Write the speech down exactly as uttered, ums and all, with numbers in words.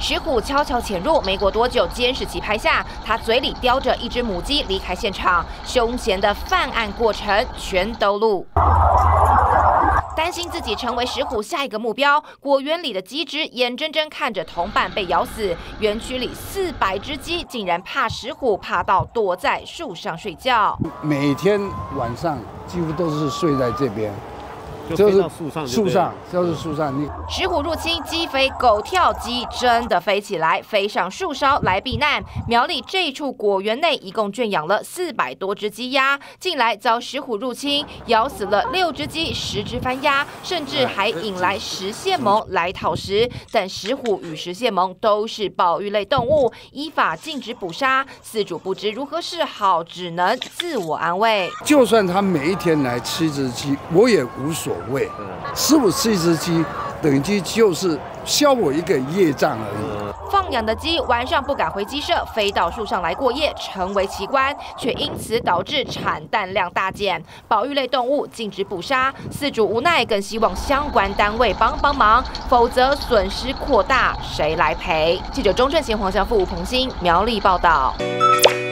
石虎悄悄潜入，没过多久，监视器拍下他嘴里叼着一只母鸡离开现场，凶险的犯案过程全都录。担心自己成为石虎下一个目标，果园里的鸡只眼睁睁看着同伴被咬死。园区里四百只鸡竟然怕石虎，怕到躲在树上睡觉。 每天晚上几乎都是睡在这边。 就是树上， 树上就是树上。你石虎入侵，鸡飞狗跳，鸡真的飞起来，飞上树梢来避难。苗栗这处果园内一共圈养了四百多只鸡鸭，近来遭石虎入侵，咬死了六只鸡，十只番鸭，甚至还引来食蟹獴来讨食。但石虎与食蟹獴都是保育类动物，依法禁止捕杀。饲主不知如何是好，只能自我安慰。 就算他每一天来吃一只鸡，我也无所谓。 喂，十五吃一只鸡，等于就是消我一个业障而已。 放养的鸡晚上不敢回鸡舍，飞到树上来过夜，成为奇观，却因此导致产蛋量大减。保育类动物禁止捕杀，饲主无奈，更希望相关单位帮帮忙，否则损失扩大，谁来赔？记者钟正贤、黄祥富、吴鹏兴苗栗报道。